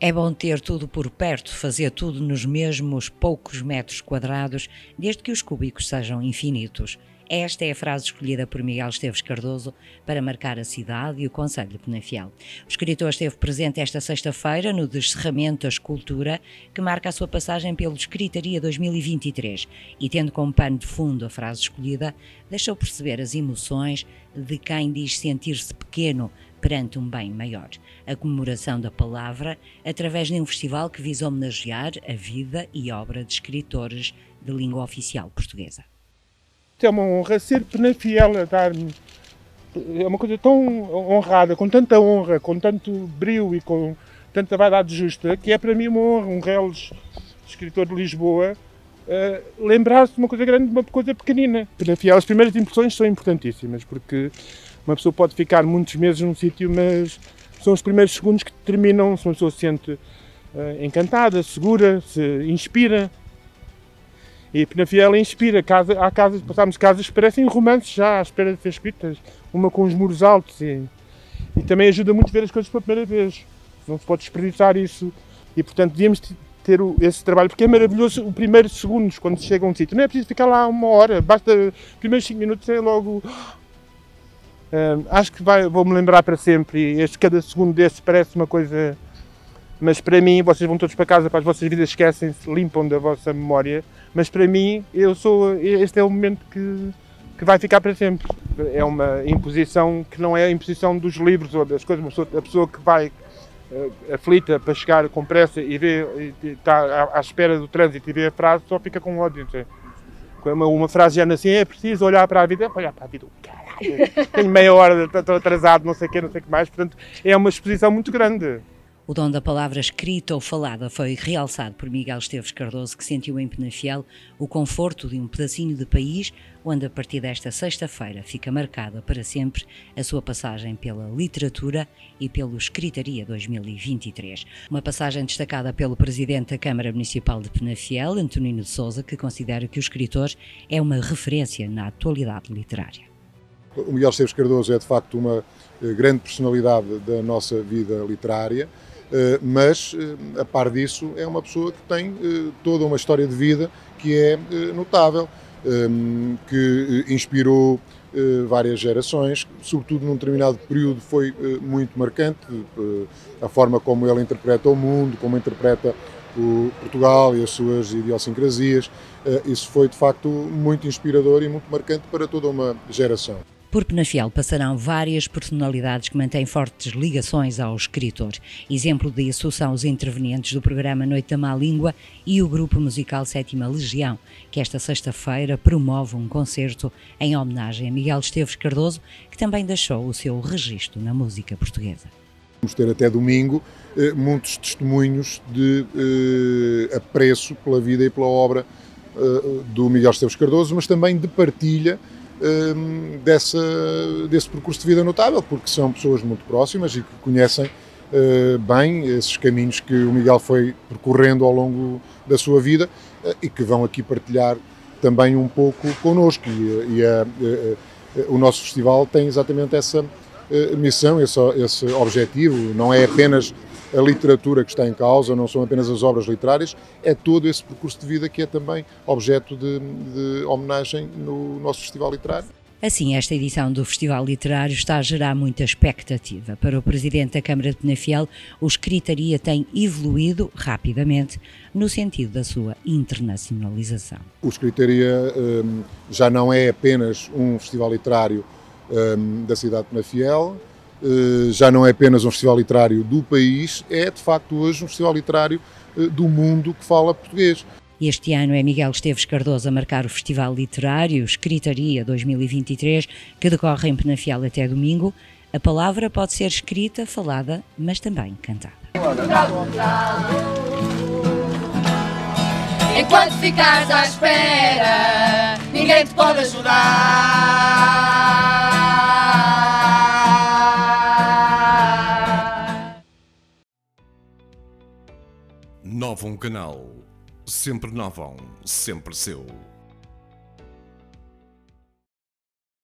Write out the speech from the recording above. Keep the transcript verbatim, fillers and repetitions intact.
É bom ter tudo por perto, fazer tudo nos mesmos poucos metros quadrados, desde que os cúbicos sejam infinitos. Esta é a frase escolhida por Miguel Esteves Cardoso para marcar a cidade e o concelho de Penafiel. O escritor esteve presente esta sexta-feira no Descerramento da Escultura, que marca a sua passagem pelo Escritaria dois mil e vinte e três, e tendo como pano de fundo a frase escolhida, deixou perceber as emoções de quem diz sentir-se pequeno perante um bem maior. A comemoração da palavra através de um festival que visa homenagear a vida e obra de escritores de língua oficial portuguesa. É uma honra ser Penafiel a dar-me. É uma coisa tão honrada, com tanta honra, com tanto brio e com tanta vaidade justa, que é para mim uma honra, um reles escritor de Lisboa, uh, lembrar-se de uma coisa grande de uma coisa pequenina. Penafiel, as primeiras impressões são importantíssimas, porque uma pessoa pode ficar muitos meses num sítio, mas são os primeiros segundos que determinam se uma pessoa se sente uh, encantada, segura, se inspira. E Penafiel inspira. Casa, há casas, passámos casas que parecem romances já à espera de ser escritas, uma com os muros altos. E, e também ajuda muito a ver as coisas pela primeira vez. Não se pode desperdiçar isso. E, portanto, devíamos ter o, esse trabalho, porque é maravilhoso os primeiros segundos quando se chega a um sítio. Não é preciso ficar lá uma hora, basta os primeiros cinco minutos é logo. Uh, acho que vai, vou-me lembrar para sempre. E este, cada segundo desse parece uma coisa. Mas para mim, vocês vão todos para casa, para as vossas vidas, esquecem-se, limpam da vossa memória. Mas para mim, eu sou, este é o momento que, que vai ficar para sempre. É uma imposição que não é a imposição dos livros ou das coisas. A pessoa que vai uh, aflita para chegar com pressa e vê, e está à, à espera do trânsito e vê a frase, só fica com ódio. Uma, uma frase já assim, é preciso olhar para a vida. Olhar para a vida, caralho, tenho meia hora, estou atrasado, não sei o quê, não sei o que mais. Portanto, é uma exposição muito grande. O dom da palavra escrita ou falada foi realçado por Miguel Esteves Cardoso, que sentiu em Penafiel o conforto de um pedacinho de país onde, a partir desta sexta-feira, fica marcada para sempre a sua passagem pela literatura e pelo Escritaria dois mil e vinte e três. Uma passagem destacada pelo Presidente da Câmara Municipal de Penafiel, Antonino de Sousa, que considera que o escritor é uma referência na atualidade literária. O Miguel Esteves Cardoso é, de facto, uma grande personalidade da nossa vida literária. Mas, a par disso, é uma pessoa que tem toda uma história de vida que é notável, que inspirou várias gerações, sobretudo num determinado período foi muito marcante, a forma como ele interpreta o mundo, como interpreta o Portugal e as suas idiosincrasias. Isso foi, de facto, muito inspirador e muito marcante para toda uma geração. Por Penafiel passarão várias personalidades que mantêm fortes ligações ao escritor. Exemplo disso são os intervenientes do programa Noite da Má Língua e o grupo musical Sétima Legião, que esta sexta-feira promove um concerto em homenagem a Miguel Esteves Cardoso, que também deixou o seu registro na música portuguesa. Vamos ter até domingo eh, muitos testemunhos de eh, apreço pela vida e pela obra eh, do Miguel Esteves Cardoso, mas também de partilha Dessa, desse percurso de vida notável, porque são pessoas muito próximas e que conhecem uh, bem esses caminhos que o Miguel foi percorrendo ao longo da sua vida uh, e que vão aqui partilhar também um pouco connosco. E, e a, uh, uh, o nosso festival tem exatamente essa uh, missão, esse, esse objetivo. Não é apenas a literatura que está em causa, não são apenas as obras literárias, é todo esse percurso de vida que é também objeto de, de homenagem no nosso Festival Literário. Assim, esta edição do Festival Literário está a gerar muita expectativa. Para o Presidente da Câmara de Penafiel, o Escritaria tem evoluído rapidamente no sentido da sua internacionalização. O Escritaria um, já não é apenas um festival literário um, da cidade de Penafiel, já não é apenas um festival literário do país, é de facto hoje um festival literário do mundo que fala português. Este ano é Miguel Esteves Cardoso a marcar o Festival Literário Escritaria dois mil e vinte e três, que decorre em Penafiel até domingo. A palavra pode ser escrita, falada, mas também cantada. Enquanto ficares à espera, ninguém te pode ajudar. Novo um canal, sempre novo, sempre seu.